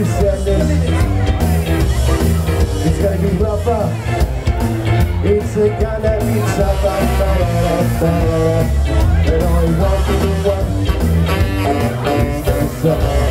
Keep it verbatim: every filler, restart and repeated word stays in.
this set list. It's gonna be rougher. It's gonna be tougher. But I want to do one.